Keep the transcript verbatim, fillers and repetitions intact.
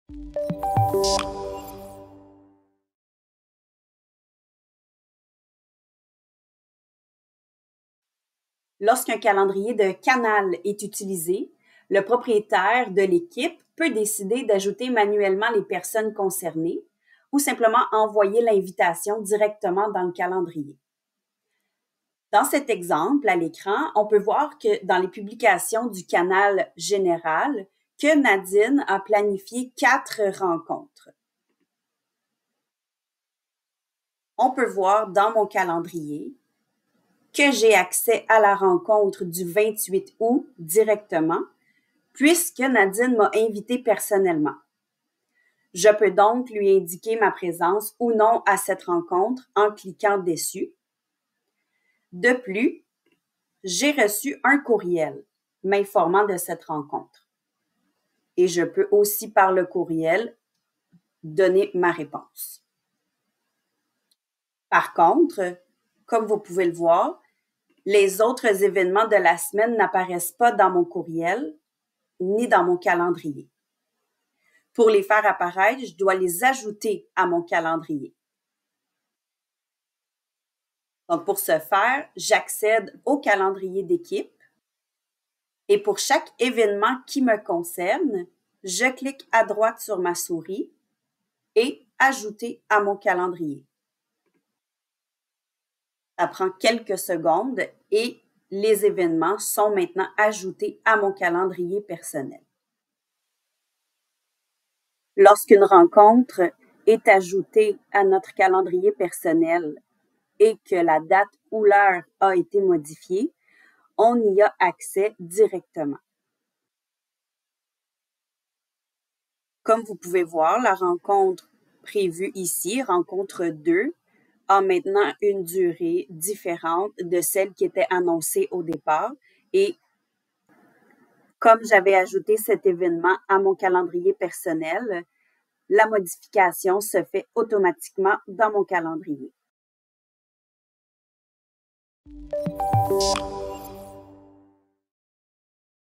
Lorsqu'un calendrier de canal est utilisé, le propriétaire de l'équipe peut décider d'ajouter manuellement les personnes concernées ou simplement envoyer l'invitation directement dans le calendrier. Dans cet exemple, à l'écran, on peut voir que dans les publications du canal général, que Nadine a planifié quatre rencontres. On peut voir dans mon calendrier que j'ai accès à la rencontre du vingt-huit août directement, puisque Nadine m'a invité personnellement. Je peux donc lui indiquer ma présence ou non à cette rencontre en cliquant dessus. De plus, j'ai reçu un courriel m'informant de cette rencontre. Et je peux aussi, par le courriel, donner ma réponse. Par contre, comme vous pouvez le voir, les autres événements de la semaine n'apparaissent pas dans mon courriel ni dans mon calendrier. Pour les faire apparaître, je dois les ajouter à mon calendrier. Donc, pour ce faire, j'accède au calendrier d'équipe et pour chaque événement qui me concerne, je clique à droite sur ma souris et « Ajouter à mon calendrier ». Ça prend quelques secondes et les événements sont maintenant ajoutés à mon calendrier personnel. Lorsqu'une rencontre est ajoutée à notre calendrier personnel et que la date ou l'heure a été modifiée, on y a accès directement. Comme vous pouvez voir, la rencontre prévue ici, rencontre deux, a maintenant une durée différente de celle qui était annoncée au départ. Et comme j'avais ajouté cet événement à mon calendrier personnel, la modification se fait automatiquement dans mon calendrier.